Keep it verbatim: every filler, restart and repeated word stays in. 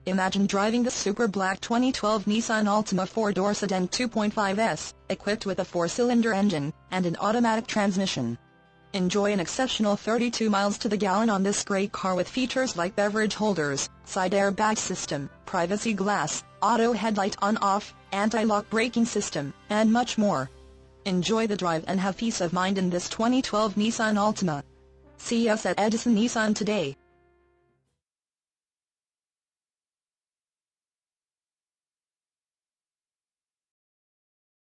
Imagine driving the super black twenty twelve Nissan Altima four-door sedan two point five S, equipped with a four-cylinder engine and an automatic transmission. Enjoy an exceptional thirty-two miles to the gallon on this great car with features like beverage holders, side airbag system, privacy glass, auto headlight on-off, anti-lock braking system, and much more. Enjoy the drive and have peace of mind in this twenty twelve Nissan Altima. See us at Edison Nissan today.